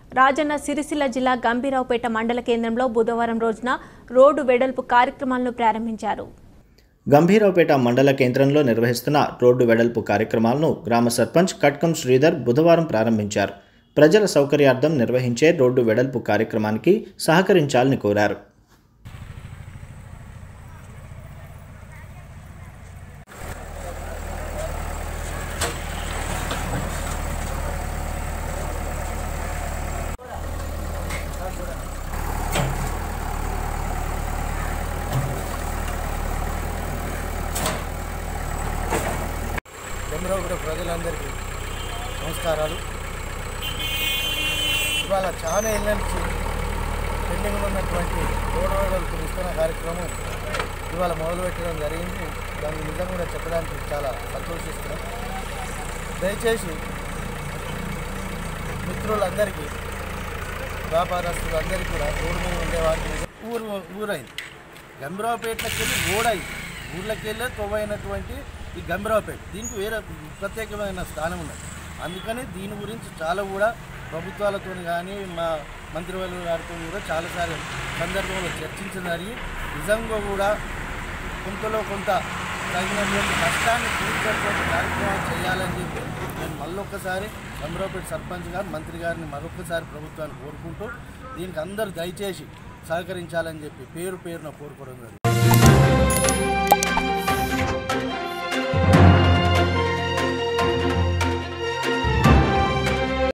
రాజన్న సిరిసిల్ల జిల్లా గంభీరావుపేట మండల కేంద్రంలో బుధవారం రోజున రోడ్డు వెడల్పు కార్యక్రమాలను ప్రారంభించారు. గంభీరావుపేట మండల కేంద్రంలో నిర్వహిస్తున్న రోడ్డు వెడల్పు కార్యక్రమాలను గ్రామ సర్పంచ్ కట్కం శ్రీధర్ బుధవారం ప్రారంభించారు. ప్రజల సౌకర్యార్థం నిర్వహించే రోడ్డు వెడల్పు కార్యక్రమానికి సహకరించాలని కోరారు. గంభీరావుపేట ప్రజలందరికీ నమస్కారాలు. ఇవాళ చాలా ఏళ్ళ నుంచి పెండింగ్లో ఉన్నటువంటి రోడ్డు విస్తరణ కార్యక్రమం ఇవాళ మొదలుపెట్టడం జరిగింది. దాన్ని నిజంగా కూడా చెప్పడానికి చాలా సంతోషిస్తున్నాం. దయచేసి మిత్రులందరికీ, వ్యాపారస్తులందరికీ కూడా రోడ్డు మీద ఉండేవారికి ఊరైంది. గంభీరావుపేటకి వెళ్ళి రోడైంది. ఊళ్ళకి వెళ్ళే తొవ్వైనటువంటి ఈ గంభీరావుపేట దీనికి వేరే ప్రత్యేకమైన స్థానం ఉన్నది. అందుకని దీని గురించి చాలా కూడా ప్రభుత్వాలతో కానీ మా మంత్రివర్యుల గారితో కూడా చాలాసార్లు సందర్భంలో చర్చించినారు. నిజంగా కూడా కొంతలో కొంత తగినటువంటి నష్టాన్ని పూర్చేటువంటి కార్యక్రమం చేయాలని చెప్పి నేను మళ్ళొక్కసారి గంభీరావుపేట సర్పంచ్ గారు, మంత్రి గారిని మరొకసారి ప్రభుత్వాన్ని కోరుకుంటూ దీనికి అందరూ దయచేసి సహకరించాలని చెప్పి పేరున కోరుకోవడం జరిగింది.